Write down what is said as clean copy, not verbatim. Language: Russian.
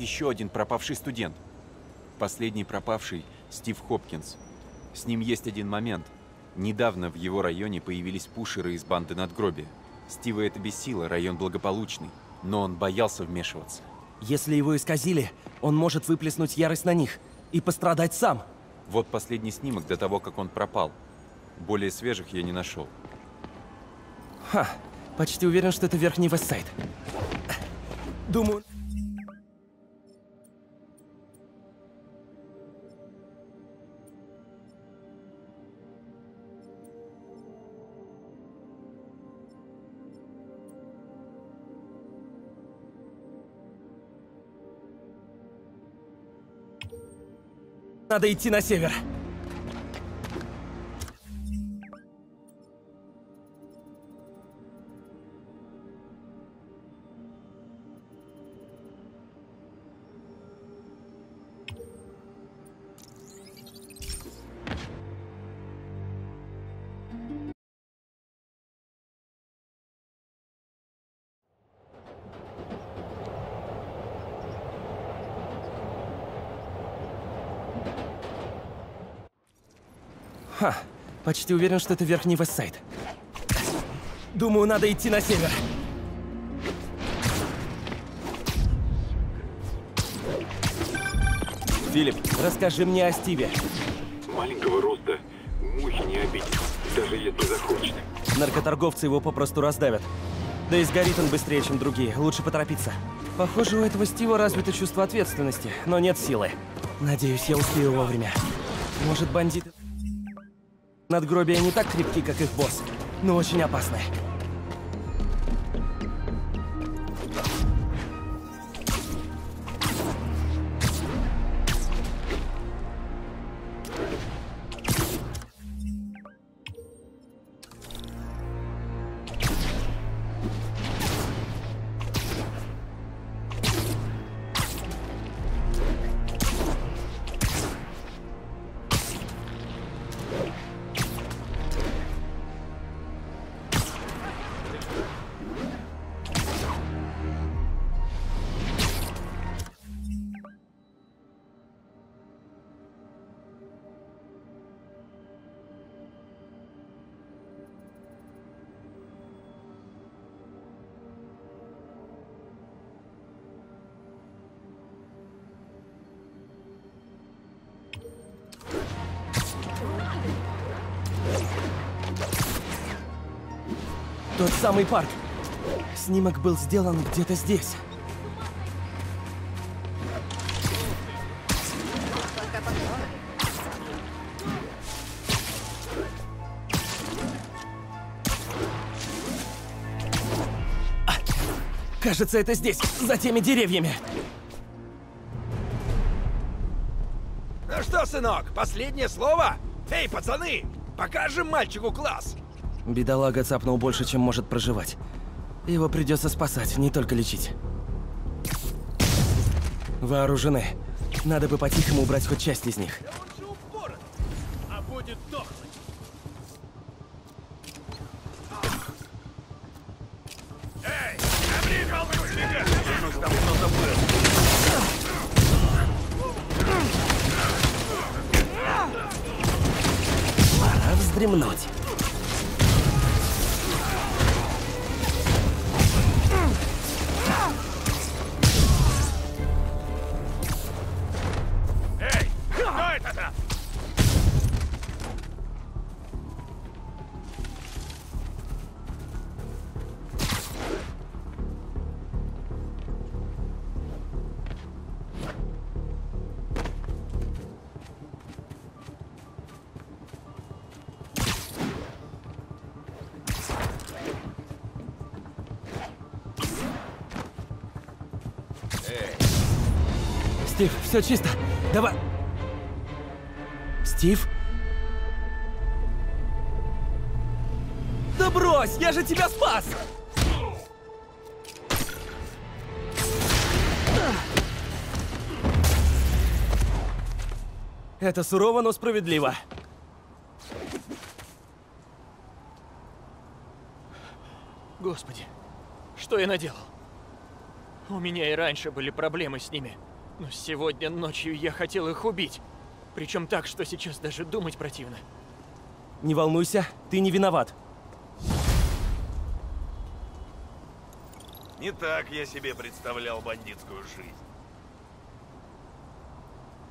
еще один пропавший студент. Последний пропавший — Стив Хопкинс. С ним есть один момент. Недавно в его районе появились пушеры из банды Надгробия. Стива это бесило, район благополучный, но он боялся вмешиваться. Если его исказили, он может выплеснуть ярость на них и пострадать сам. Вот последний снимок до того, как он пропал. Более свежих я не нашел. Ха, почти уверен, что это Верхний Вестсайд. Думаю... Надо идти на север. Ха, почти уверен, что это Верхний Вестсайд. Думаю, надо идти на север. Филипп, расскажи мне о Стиве. Маленького роста, мухи не обидит, даже если захочет. Наркоторговцы его попросту раздавят. Да и сгорит он быстрее, чем другие. Лучше поторопиться. Похоже, у этого Стива развито чувство ответственности, но нет силы. Надеюсь, я успею вовремя. Может, бандиты... Надгробия не так крепки, как их босс, но очень опасны. Тот самый парк. Снимок был сделан где-то здесь. Кажется, это здесь, за теми деревьями. Ну что, сынок, последнее слово? Эй, пацаны, покажем мальчику класс. Бедолага цапнул больше, чем может проживать. Его придется спасать, не только лечить. Вооружены. Надо бы по-тихому убрать хоть часть из них. А будет дохнуть. Эй, обри полку себе! Там кто-то был. Пора вздремнуть. Эй, кто это-то? Стив, все чисто. Давай. Стив? Да брось, я же тебя спас! Это сурово, но справедливо. Господи, что я наделал? У меня и раньше были проблемы с ними. Но сегодня ночью я хотел их убить. Причем так, что сейчас даже думать противно. Не волнуйся, ты не виноват. Не так я себе представлял бандитскую жизнь.